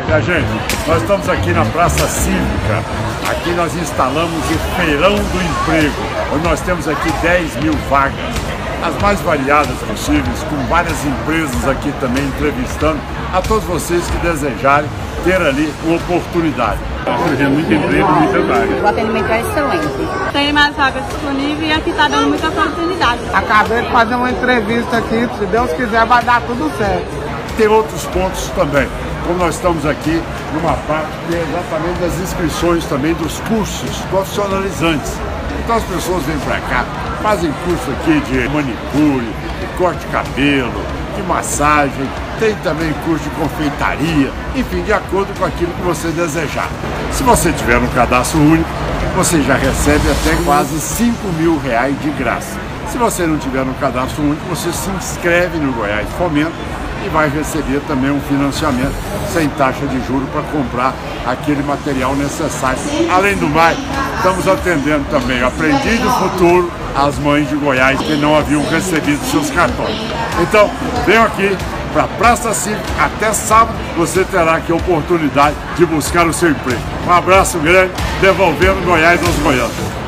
Minha gente, nós estamos aqui na Praça Cívica. Aqui nós instalamos o Feirão do Emprego, onde nós temos aqui 10.000 vagas, as mais variadas possíveis, com várias empresas aqui também entrevistando a todos vocês que desejarem ter ali uma oportunidade. Está surgindo muito emprego, muitas vagas. O atendimento é excelente. Tem mais vagas disponíveis e aqui está dando muita oportunidade. Acabei de fazer uma entrevista aqui, se Deus quiser vai dar tudo certo. Tem outros pontos também, como nós estamos aqui numa parte que é exatamente das inscrições também dos cursos profissionalizantes. Então as pessoas vêm para cá, fazem curso aqui de manicure, de corte de cabelo, de massagem, tem também curso de confeitaria, enfim, de acordo com aquilo que você desejar. Se você tiver um cadastro único, você já recebe até quase R$5.000 de graça. Se você não tiver um cadastro único, você se inscreve no Goiás Fomento e vai receber também um financiamento sem taxa de juros para comprar aquele material necessário. Além do mais, estamos atendendo também Aprendiz do Futuro, as mães de Goiás que não haviam recebido seus cartões. Então, venham aqui para a Praça Cívica, até sábado você terá aqui a oportunidade de buscar o seu emprego. Um abraço grande, devolvendo Goiás aos goianos.